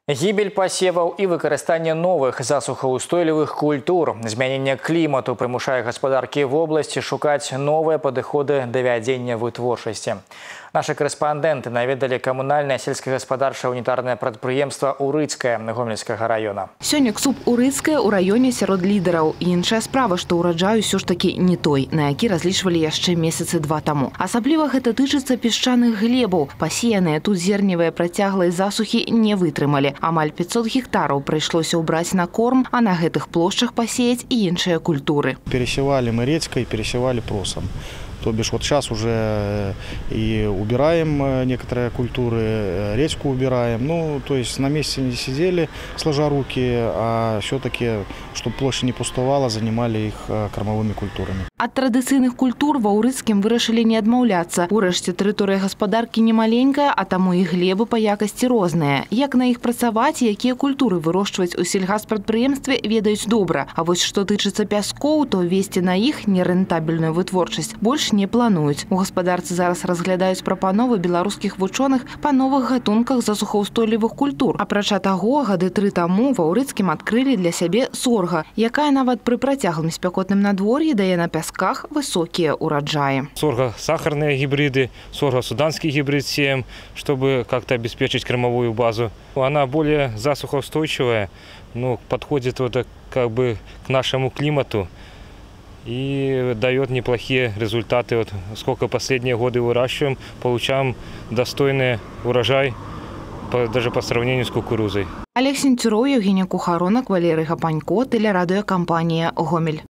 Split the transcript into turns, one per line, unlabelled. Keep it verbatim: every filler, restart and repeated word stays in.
Гибель пасеваў і выкарыстанне новых засухаўстойлівых культур. Змяненне клімату прымушае гаспадаркі в области шукаць новыя падыходы да вядзення вытворчасці. Наши корэспандэнты наведалі камунальнае сельскагаспадарчае унітарнае прадпрыемства Урыцкае Гомельскага района.
Сёння КСУП Урыцкае ў раёне сярод лідараў. Іншая справа, што ўраджай усё ж такі не той, на які разлічвалі яшчэ месяцы два таму. Асабліва гэта тычыцца пясчаных глебаў. Пасеяныя тут зерневыя працяглай засухі не вытрымалі. Амаль пятьсот гектараў прыйшлося ўбраць на корм, а на гэтых плошчах пасеяць і іншыя культуры.
Пересевали мы редькой, пересевали просом. То бишь вот сейчас уже и убираем некоторые культуры, редьку убираем. Ну, то есть на месте не сидели, сложа руки, а все-таки, чтобы площадь не пустовала, занимали их кормовыми культурами.
От традыцыйных культур ва Урыцкім вырашылі не адмаўляцца. Урэшце тэрыторыя гаспадаркі не маленькая, а таму і глебы па якасці розныя. Як на іх працаваць, якія культуры вырошчваць у сельгаспрадпрыемстве, ведаюць добра. А вось што тычыцца пяскоў, то весці на іх нерэнтабельную вытворчасць больш не плануюць. У гаспадарцы зараз разглядаюць прапановы беларускіх вучоных па новых гатунках засухаўстойлівых культур. Апрача таго, гады тры таму ва Урыцкім адкрылі для сябе сорга, якая нават пры працяглым спякотным надвор'і дае на пясках высокие уроджаи.
Сорго сахарные гибриды, сорго суданский гибрид семь, чтобы как-то обеспечить кормовую базу. Она более засухоустойчивая, но подходит вот как бы к нашему климату и дает неплохие результаты. Вот сколько последние годы выращиваем, получаем достойный урожай даже по сравнению с кукурузой.
Олег Сенцюров, Евгения Кухаронок, Валерий Гапанько, телерадиокомпания «Гомель».